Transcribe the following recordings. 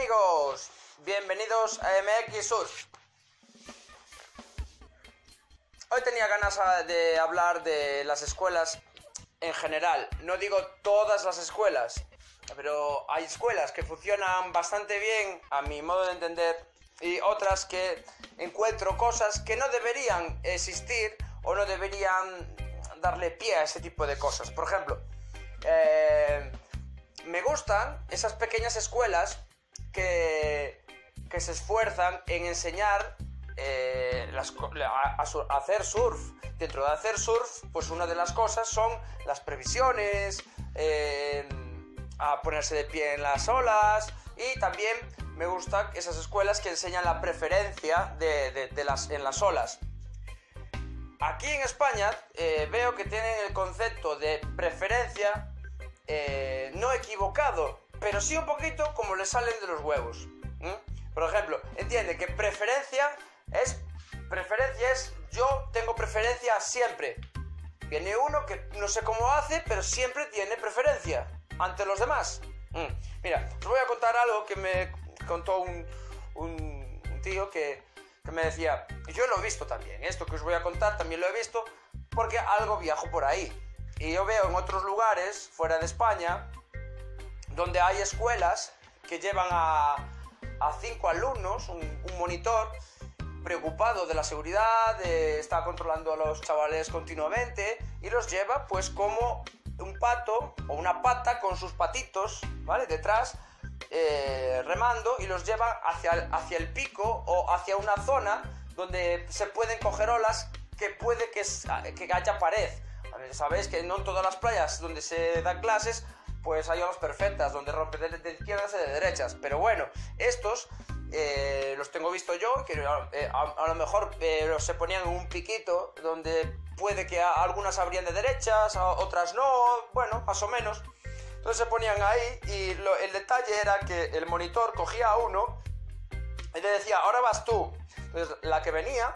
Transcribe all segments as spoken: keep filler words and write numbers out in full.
amigos, bienvenidos a M X Surf. Hoy tenía ganas de hablar de las escuelas en general. No digo todas las escuelas, pero hay escuelas que funcionan bastante bien a mi modo de entender y otras que encuentro cosas que no deberían existir o no deberían darle pie a ese tipo de cosas. Por ejemplo, eh, me gustan esas pequeñas escuelas que, que se esfuerzan en enseñar eh, las, a, a hacer surf. Dentro de hacer surf, pues una de las cosas son las previsiones, eh, a ponerse de pie en las olas, y también me gustan esas escuelas que enseñan la preferencia de, de, de las, en las olas. Aquí en España eh, veo que tienen el concepto de preferencia eh, no equivocado, pero sí un poquito como le salen de los huevos. ¿Mm? Por ejemplo, entiende que preferencia es, preferencia es yo tengo preferencia siempre. Viene uno que no sé cómo hace, pero siempre tiene preferencia ante los demás. Mm. Mira, os voy a contar algo que me contó un, un, un tío que, que me decía, y yo lo he visto también, esto que os voy a contar también lo he visto porque algo viajo por ahí. Y yo veo en otros lugares, fuera de España, donde hay escuelas que llevan a, a cinco alumnos, un, un monitor, preocupado de la seguridad, de, está controlando a los chavales continuamente y los lleva pues como un pato o una pata con sus patitos, ¿vale? Detrás, eh, remando, y los lleva hacia el, hacia el pico o hacia una zona donde se pueden coger olas que puede que, que haya pared. Sabéis que no en todas las playas donde se dan clases pues hay olas perfectas, donde rompe de, de izquierdas y de derechas, pero bueno, estos eh, los tengo visto yo, que eh, a, a lo mejor eh, los se ponían en un piquito donde puede que a, algunas abrían de derechas, a, otras no, bueno, más o menos. Entonces se ponían ahí y lo, el detalle era que el monitor cogía a uno y le decía, ahora vas tú. Entonces la que venía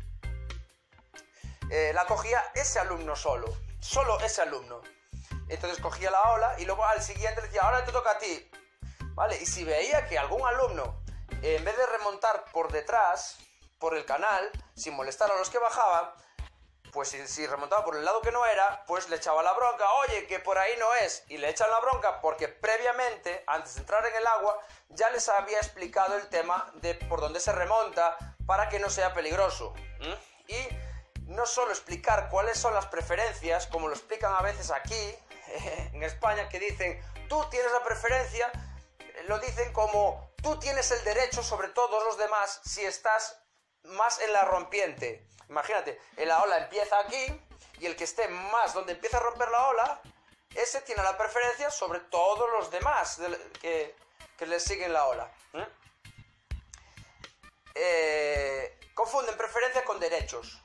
eh, la cogía ese alumno solo, solo ese alumno. Entonces cogía la ola y luego al siguiente le decía, ahora te toca a ti, ¿vale? Y si veía que algún alumno, eh, en vez de remontar por detrás, por el canal, sin molestar a los que bajaban, pues si, si remontaba por el lado que no era, pues le echaba la bronca, oye, que por ahí no es, y le echan la bronca porque previamente, antes de entrar en el agua, ya les había explicado el tema de por dónde se remonta para que no sea peligroso. ¿Mm? Y no solo explicar cuáles son las preferencias, como lo explican a veces aquí, en España, que dicen, tú tienes la preferencia, lo dicen como, tú tienes el derecho sobre todos los demás si estás más en la rompiente. Imagínate, la ola empieza aquí y el que esté más donde empieza a romper la ola, ese tiene la preferencia sobre todos los demás que, que le siguen la ola. ¿Mm? Eh, confunden preferencia con derechos.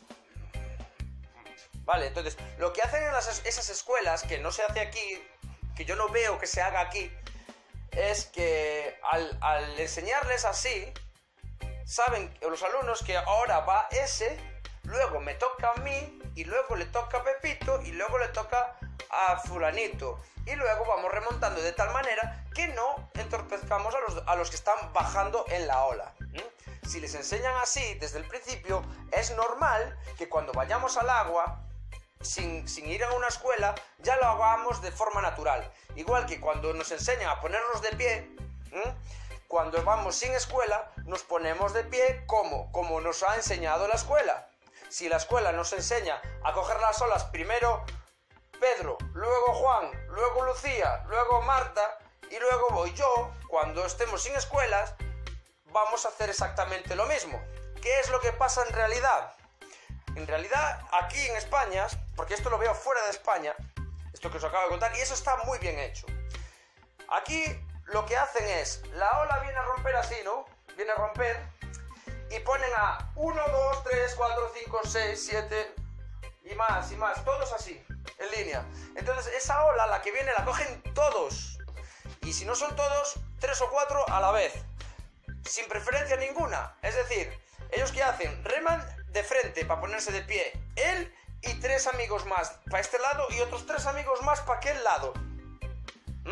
Vale, entonces, lo que hacen en las, esas escuelas, que no se hace aquí, que yo no veo que se haga aquí, es que al, al enseñarles así, saben los alumnos que ahora va ese, luego me toca a mí, y luego le toca a Pepito, y luego le toca a fulanito, y luego vamos remontando de tal manera que no entorpezcamos a los, a los que están bajando en la ola. ¿Mm? Si les enseñan así desde el principio, es normal que cuando vayamos al agua, Sin, sin ir a una escuela, ya lo hagamos de forma natural. Igual que cuando nos enseñan a ponernos de pie, ¿eh? Cuando vamos sin escuela, nos ponemos de pie como, como nos ha enseñado la escuela. Si la escuela nos enseña a coger las olas primero Pedro, luego Juan, luego Lucía, luego Marta y luego voy yo, cuando estemos sin escuelas, vamos a hacer exactamente lo mismo. ¿Qué es lo que pasa en realidad? En realidad, aquí en España, porque esto lo veo fuera de España, esto que os acabo de contar, y eso está muy bien hecho. Aquí lo que hacen es, la ola viene a romper así, ¿no? Viene a romper, y ponen a uno, dos, tres, cuatro, cinco, seis, siete, y más, y más, todos así, en línea. Entonces, esa ola, la que viene, la cogen todos. Y si no son todos, tres o cuatro a la vez, sin preferencia ninguna. Es decir, ellos ¿qué hacen? Reman de frente para ponerse de pie, él y tres amigos más para este lado y otros tres amigos más para aquel lado. ¿Mm?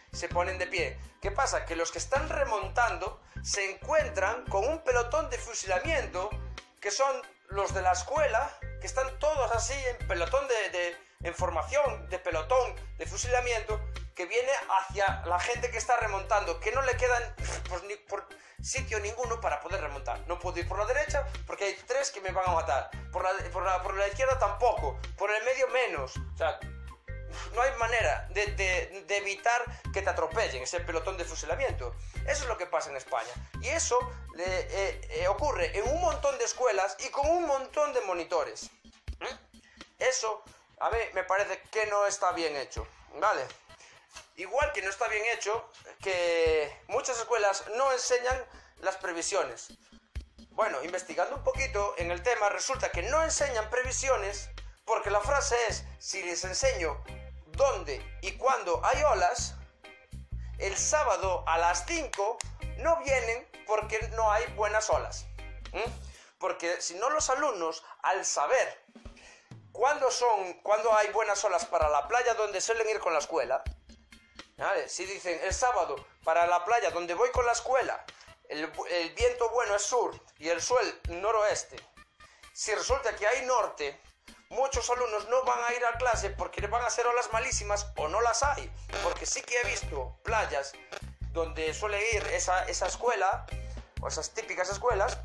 se ponen de pie. ¿Qué pasa? Que los que están remontando se encuentran con un pelotón de fusilamiento, que son los de la escuela, que están todos así en pelotón de, de en formación de pelotón de fusilamiento, que viene hacia la gente que está remontando, que no le quedan pues, ni por sitio ninguno para poder remontar. No puedo ir por la derecha porque hay tres que me van a matar, por la, por la, por la izquierda tampoco, por el medio menos. O sea, no hay manera de, de, de evitar que te atropellen ese pelotón de fusilamiento. Eso es lo que pasa en España, y eso eh, eh, ocurre en un montón de escuelas y con un montón de monitores. ¿Mm? Eso a mí me parece que no está bien hecho, ¿vale? Igual que no está bien hecho que muchas escuelas no enseñan las previsiones. Bueno, investigando un poquito en el tema, resulta que no enseñan previsiones porque la frase es: si les enseño dónde y cuándo hay olas, el sábado a las cinco no vienen porque no hay buenas olas. ¿Mm? Porque si no, los alumnos, al saber cuándo son, cuándo hay buenas olas para la playa donde suelen ir con la escuela, ¿vale? Si dicen el sábado para la playa donde voy con la escuela, el, el viento bueno es sur y el suel noroeste. Si resulta que hay norte, muchos alumnos no van a ir a clase porque van a ser olas malísimas o no las hay. Porque sí que he visto playas donde suele ir esa, esa escuela, o esas típicas escuelas,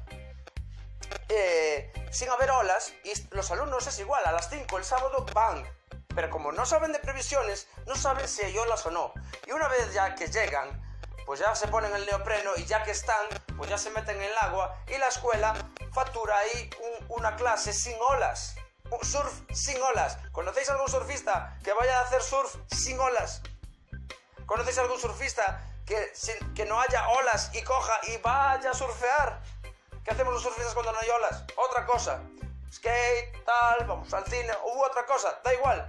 eh, sin haber olas, y los alumnos es igual, a las cinco el sábado van. Pero como no saben de previsiones, no saben si hay olas o no. Y una vez ya que llegan, pues ya se ponen el neopreno, y ya que están, pues ya se meten en el agua, y la escuela factura ahí un, una clase sin olas. Un surf sin olas. ¿Conocéis algún surfista que vaya a hacer surf sin olas? ¿Conocéis algún surfista que, sin, que no haya olas y coja y vaya a surfear? ¿Qué hacemos los surfistas cuando no hay olas? Otra cosa. Skate, tal, vamos al cine, u otra cosa, da igual.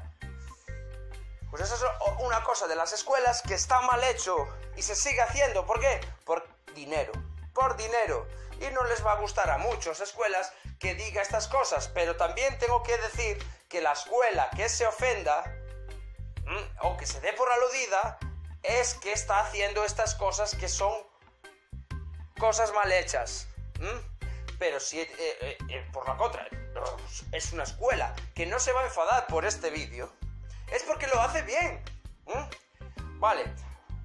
Pues eso es una cosa de las escuelas que está mal hecho y se sigue haciendo. ¿Por qué? Por dinero. Por dinero. Y no les va a gustar a muchas escuelas que diga estas cosas. Pero también tengo que decir que la escuela que se ofenda ¿m? o que se dé por aludida es que está haciendo estas cosas que son cosas mal hechas. ¿m? Pero si eh, eh, eh, por la contra es una escuela que no se va a enfadar por este vídeo, es porque lo hace bien. ¿m? Vale.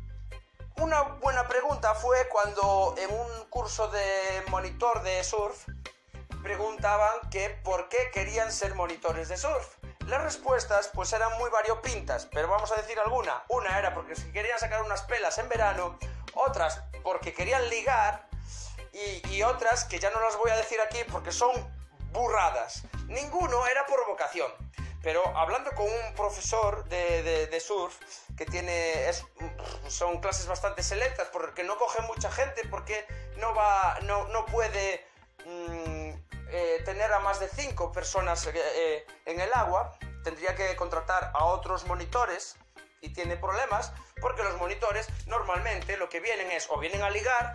Una buena pregunta fue cuando en un curso de monitor de surf preguntaban que por qué querían ser monitores de surf. Las respuestas pues eran muy variopintas, pero vamos a decir alguna. Una era porque querían sacar unas pelas en verano, otras porque querían ligar, y, y otras que ya no las voy a decir aquí porque son burradas. Ninguno era por vocación. Pero hablando con un profesor de, de, de surf que tiene es, son clases bastante selectas porque no coge mucha gente, porque no va no, no puede mmm, eh, tener a más de cinco personas eh, eh, en el agua, tendría que contratar a otros monitores y tiene problemas porque los monitores normalmente lo que vienen es o vienen a ligar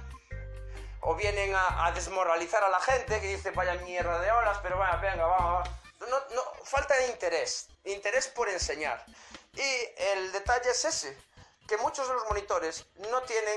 o vienen a, a desmoralizar a la gente que dice vaya mierda de olas, pero vaya, venga, va, va. No, no, falta de interés, interés por enseñar. Y el detalle es ese, que muchos de los monitores no tienen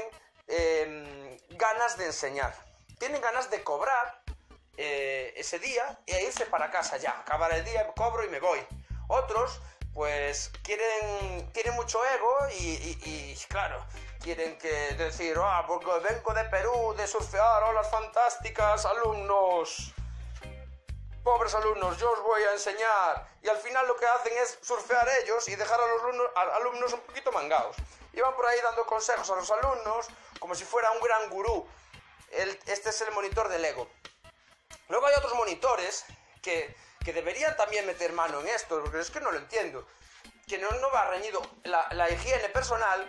eh, ganas de enseñar. Tienen ganas de cobrar eh, ese día e irse para casa ya. Acabar el día, cobro y me voy. Otros, pues, quieren, tienen mucho ego y, y, y claro, quieren que decir, ah, porque vengo de Perú, de surfear, olas fantásticas, alumnos. Pobres alumnos, yo os voy a enseñar. Y al final lo que hacen es surfear ellos y dejar a los alumnos, a alumnos un poquito mangados. Y van por ahí dando consejos a los alumnos como si fuera un gran gurú. El, este es el monitor del ego. Luego hay otros monitores que, que deberían también meter mano en esto, porque es que no lo entiendo. Que no, no va reñido la, la higiene personal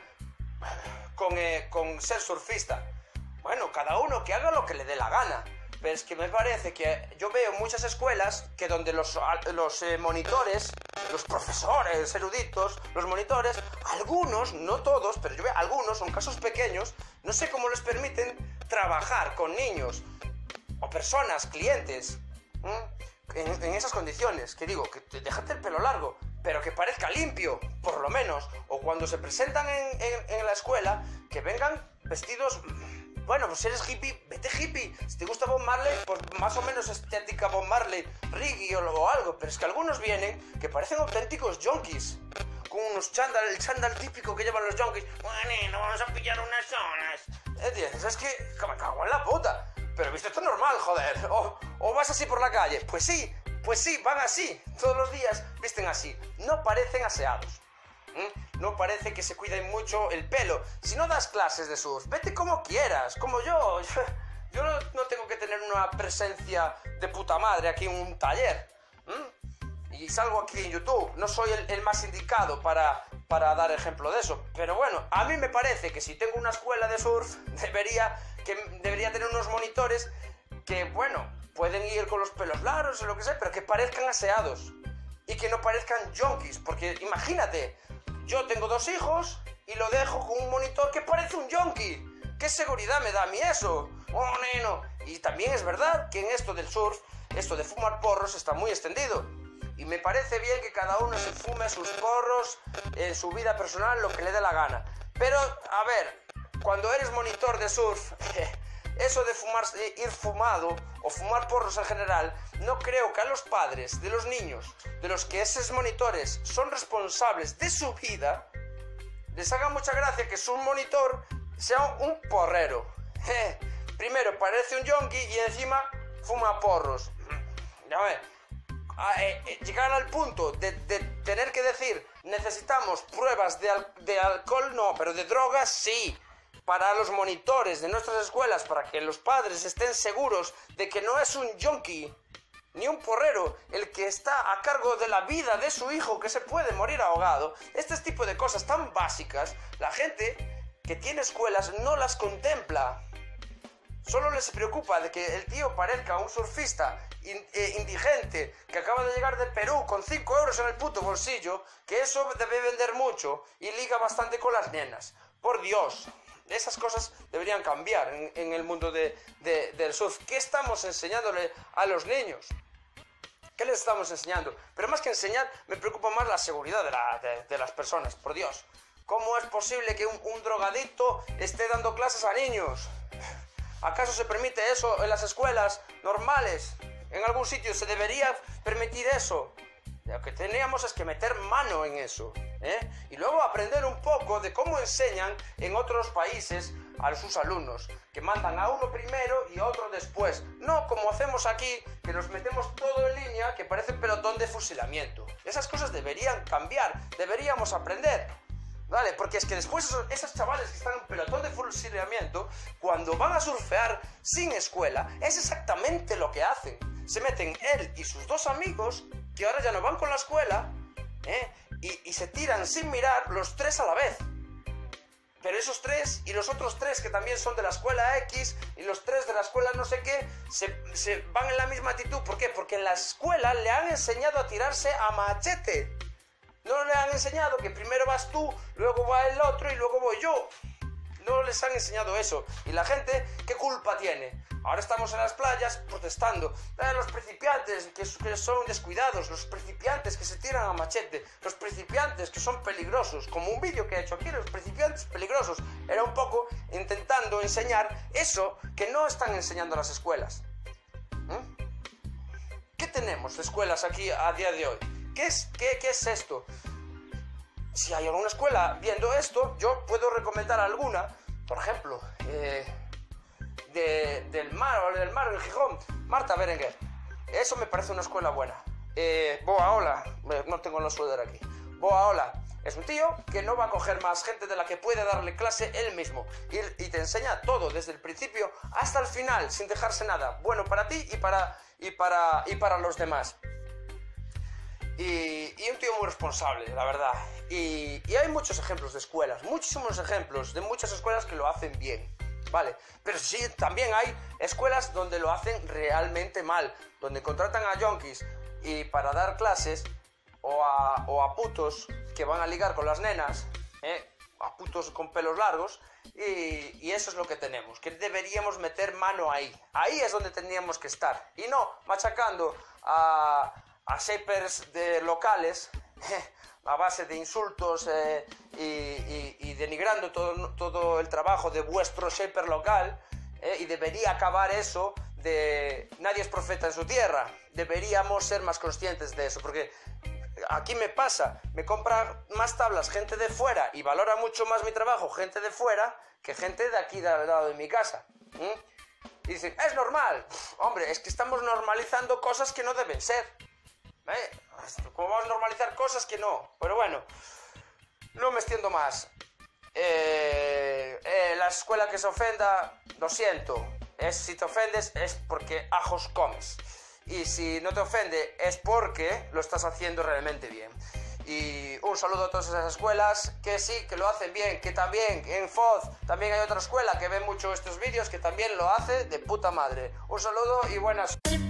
con, eh, con ser surfista. Bueno, cada uno que haga lo que le dé la gana. Pero es que me parece que yo veo muchas escuelas que donde los, los eh, monitores, los profesores eruditos, los monitores, algunos, no todos, pero yo veo algunos, son casos pequeños, no sé cómo les permiten trabajar con niños o personas, clientes, en, en esas condiciones. Que digo, que déjate el pelo largo, pero que parezca limpio, por lo menos. O cuando se presentan en, en, en la escuela, que vengan vestidos... Bueno, pues si eres hippie, vete hippie. Si te gusta Bob Marley, pues más o menos estética Bob Marley, reggae o, o algo. Pero es que algunos vienen que parecen auténticos yonkis. Con unos chándal, el chándal típico que llevan los yonkis. Bueno, vamos a pillar unas zonas. ¿Entiendes? Es que, que me cago en la puta. Pero visto esto es normal, joder. O, o vas así por la calle. Pues sí, pues sí, van así. Todos los días visten así. No parecen aseados. ¿Mm? No parece que se cuiden mucho el pelo. Si no das clases de surf, vete como quieras, como yo. Yo no, no tengo que tener una presencia de puta madre aquí en un taller. ¿Mm? Y salgo aquí en YouTube. No soy el, el más indicado para, para dar ejemplo de eso. Pero bueno, a mí me parece que si tengo una escuela de surf, debería, que, debería tener unos monitores que, bueno, pueden ir con los pelos largos o lo que sea, pero que parezcan aseados. Y que no parezcan yonkis. Porque imagínate... Yo tengo dos hijos y lo dejo con un monitor que parece un yonki. ¿Qué seguridad me da a mí eso? ¡Oh, neno! Y también es verdad que en esto del surf, esto de fumar porros está muy extendido. Y me parece bien que cada uno se fume sus porros en su vida personal, lo que le dé la gana. Pero, a ver, cuando eres monitor de surf, eso de fumar, ir fumado o fumar porros en general, no creo que a los padres de los niños, de los que esos monitores son responsables de su vida, les haga mucha gracia que su monitor sea un porrero. Primero parece un yonki y encima fuma porros. Ya ves, eh, eh, llegar al punto de, de tener que decir necesitamos pruebas de, al de alcohol, no, pero de drogas sí. Para los monitores de nuestras escuelas, para que los padres estén seguros de que no es un yonki ni un porrero el que está a cargo de la vida de su hijo que se puede morir ahogado. Este tipo de cosas tan básicas, la gente que tiene escuelas no las contempla. Solo les preocupa de que el tío parezca un surfista in, eh, indigente que acaba de llegar de Perú con cinco euros en el puto bolsillo, que eso debe vender mucho y liga bastante con las nenas. Por Dios. Esas cosas deberían cambiar en, en el mundo de, de, del surf. ¿Qué estamos enseñándole a los niños? ¿Qué les estamos enseñando? Pero más que enseñar, me preocupa más la seguridad de, la, de, de las personas. Por Dios, ¿cómo es posible que un, un drogadicto esté dando clases a niños? ¿Acaso se permite eso en las escuelas normales? ¿En algún sitio se debería permitir eso? Lo que teníamos es que meter mano en eso, ¿eh? Y luego aprender un poco de cómo enseñan en otros países a sus alumnos, que mandan a uno primero y a otro después. No como hacemos aquí, que nos metemos todo en línea, que parece un pelotón de fusilamiento. Esas cosas deberían cambiar, deberíamos aprender, ¿vale? Porque es que después esos, esos chavales que están en pelotón de fusilamiento, cuando van a surfear sin escuela, es exactamente lo que hacen. Se meten él y sus dos amigos, que ahora ya no van con la escuela, ¿eh? y, y se tiran sin mirar los tres a la vez. Pero esos tres y los otros tres que también son de la escuela X y los tres de la escuela no sé qué, se, se van en la misma actitud. ¿Por qué? Porque en la escuela le han enseñado a tirarse a machete. No le han enseñado que primero vas tú, luego va el otro y luego voy yo. No les han enseñado eso. Y la gente, ¿qué culpa tiene? Ahora estamos en las playas protestando. Eh, los principiantes que, que son descuidados, los principiantes que se tiran a machete, los principiantes que son peligrosos. Como un vídeo que he hecho aquí, los principiantes peligrosos. Era un poco intentando enseñar eso que no están enseñando las escuelas. ¿Mm? ¿Qué tenemos escuelas aquí a día de hoy? ¿Qué es, qué, qué es esto? Si hay alguna escuela viendo esto, yo puedo recomendar alguna. Por ejemplo, eh, de, del Mar, del Mar, en Gijón, Marta Berenguer. Eso me parece una escuela buena. Eh, Boaola, no tengo los suéter aquí. Boaola es un tío que no va a coger más gente de la que puede darle clase él mismo. Y, y te enseña todo, desde el principio hasta el final, sin dejarse nada. Bueno para ti y para, y para, y para los demás. Y, y un tío muy responsable, la verdad. Y, y hay muchos ejemplos de escuelas, muchísimos ejemplos de muchas escuelas que lo hacen bien, ¿vale? Pero sí, también hay escuelas donde lo hacen realmente mal, donde contratan a yonkis y para dar clases, o a, o a putos que van a ligar con las nenas, ¿eh? A putos con pelos largos, y, y eso es lo que tenemos, que deberíamos meter mano ahí. Ahí es donde tendríamos que estar, y no machacando a... a shapers de locales a base de insultos eh, y, y, y denigrando todo, todo el trabajo de vuestro shaper local, eh, y debería acabar eso de nadie es profeta en su tierra. Deberíamos ser más conscientes de eso, porque aquí me pasa, me compra más tablas gente de fuera y valora mucho más mi trabajo gente de fuera que gente de aquí al lado de mi casa. ¿Mm? Y dicen, es normal. Uf, hombre, es que estamos normalizando cosas que no deben ser. ¿Eh? ¿Cómo vamos a normalizar cosas que no? Pero bueno, no me extiendo más. Eh, eh, la escuela que se ofenda, lo siento. Es, si te ofendes es porque ajos comes. Y si no te ofende es porque lo estás haciendo realmente bien. Y un saludo a todas esas escuelas que sí, que lo hacen bien, que también en F O Z también hay otra escuela que ve mucho estos vídeos que también lo hace de puta madre. Un saludo y buenas...